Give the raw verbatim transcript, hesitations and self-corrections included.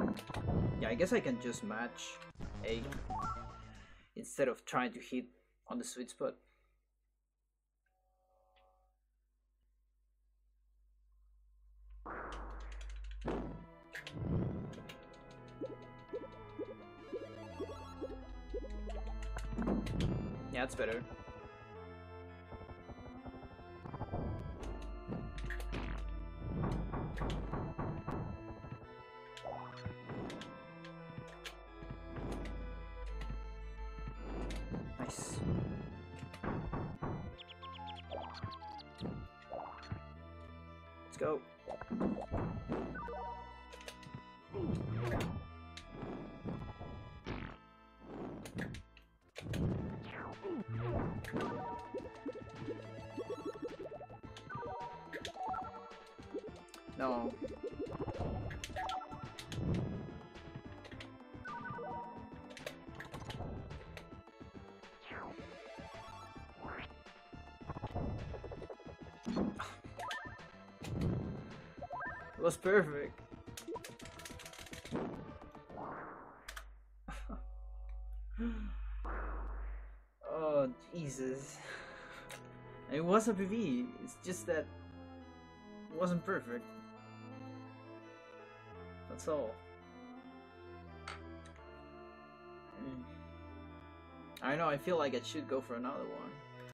Yeah, I guess I can just match A instead of trying to hit on the sweet spot. Yeah, it's better. Nice. Let's go. No. It was perfect. Oh, Jesus. It was a P V, it's just that it wasn't perfect. That's all. Mm. I know, I feel like I should go for another one.